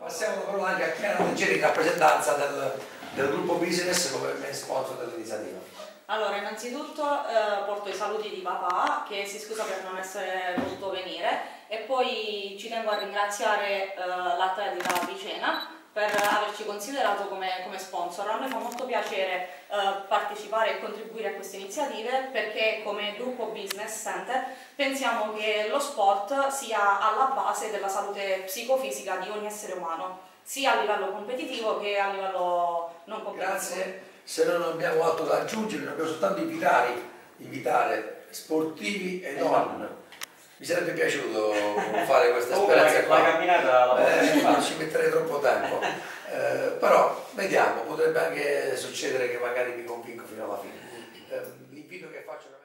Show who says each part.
Speaker 1: Passiamo la parola anche a Chiara Leggeri in rappresentanza del gruppo business come main sponsor dell'iniziativa.
Speaker 2: Allora, innanzitutto porto i saluti di papà che si scusa per non essere potuto venire e poi ci tengo a ringraziare l'Atletica Picena per averci considerato come sponsor. A noi fa molto piacere partecipare e contribuire a queste iniziative perché come gruppo Business Center pensiamo che lo sport sia alla base della salute psicofisica di ogni essere umano, sia a livello competitivo che a livello non competitivo.
Speaker 1: Grazie, se non abbiamo altro da aggiungere, dobbiamo soltanto invitare sportivi e non. Mi sarebbe piaciuto fare questa esperienza qua.
Speaker 3: La camminata
Speaker 1: ci metterei troppo tempo, però vediamo, potrebbe anche succedere che magari mi convinco fino alla fine. L'invito che faccio